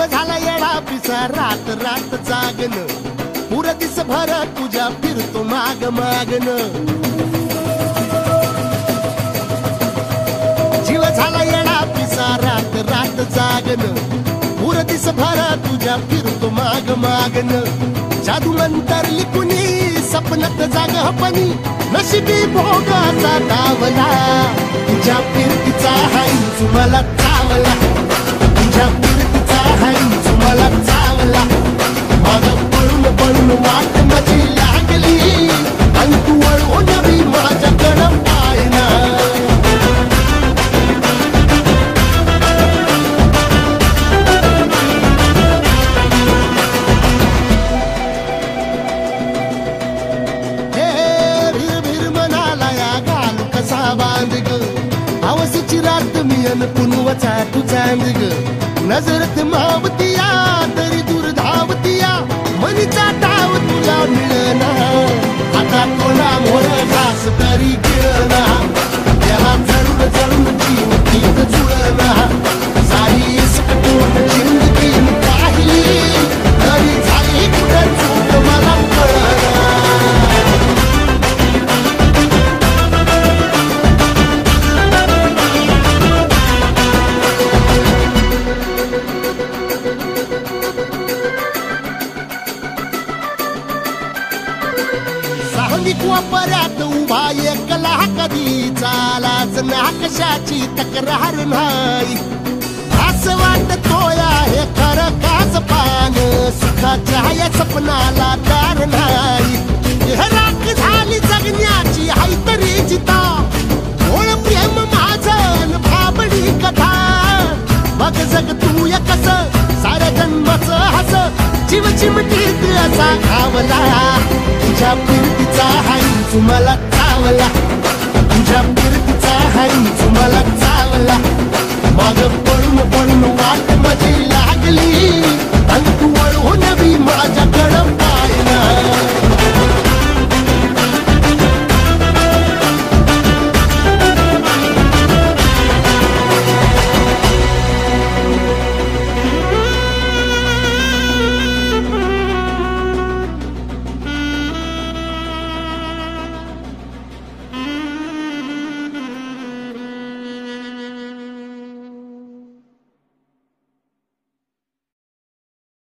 जीव झाला येडा पिसा रात रात जागन पुर दिस भर तुझ्या फिरतो माग मागन जीव झाला येडा पिसा रात रात जागन पुर दिस भर तुझ्या फिरतो माग मागन जादू मंतरली कुणी सपनात जाग हपणी नशिबी भोगाचा दावला तुझ्या फिरतीचा हाईच मला चावला तुझ्या फिरतीचा हाईच मला चावला माग पळून पळून वाट माझी लागली आणि तू वळून बी माझ्याकडं पाहिना रात मी अन पुनवचा तुझा मृग नजरत मावतिया तरी दूर धावतिया मनीचा डाव तुला मिळना आता कोणा मोर घास तरी गिळना त्याला जळून जळून जीव तीत जुळना सारी सकटून जिंदगी पाहिली तरी झाली कुठं चूक मला कळना पर्यात उभा एकला कधी चालाच ना कशाची तक्रार नाही असं वाटतोय हे खरं काच पान सुखाच्या या सपनाला दार नाही राख झाली जगण्याची हाय तरी चिता ओळ प्रेम माझं भाबडी कथा बघ जग तू या कस साऱ्या जन्माचं हस जीव चिमटीत असा घावला तुझ्या फिरतीचा हाईच मला चावला तुझ्या फिरतीचा हाईच मला चावला माग पळून पळून वाट माझी लागली आणि तू वळून